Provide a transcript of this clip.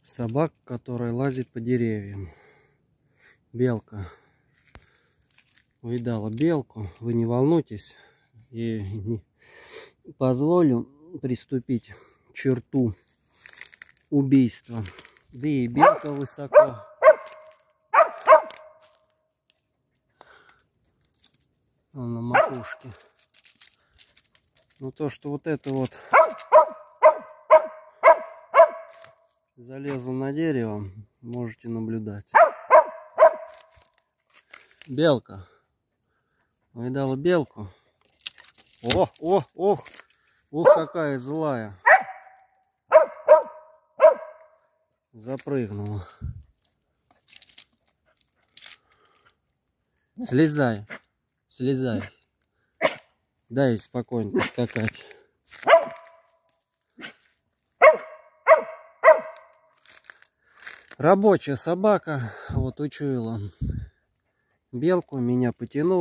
Собака, которая лазит по деревьям. Белка увидала белку. Вы не волнуйтесь. И не позволю приступить к черту убийства. Да и белка высоко. Он на макушке. Но то, что вот это вот залезла на дерево, можете наблюдать. Белка. Увидала белку. Ох, какая злая. Запрыгнула. Слезай. Дай спокойно поскакать. Рабочая собака. Вот учуяла белку, меня потянула.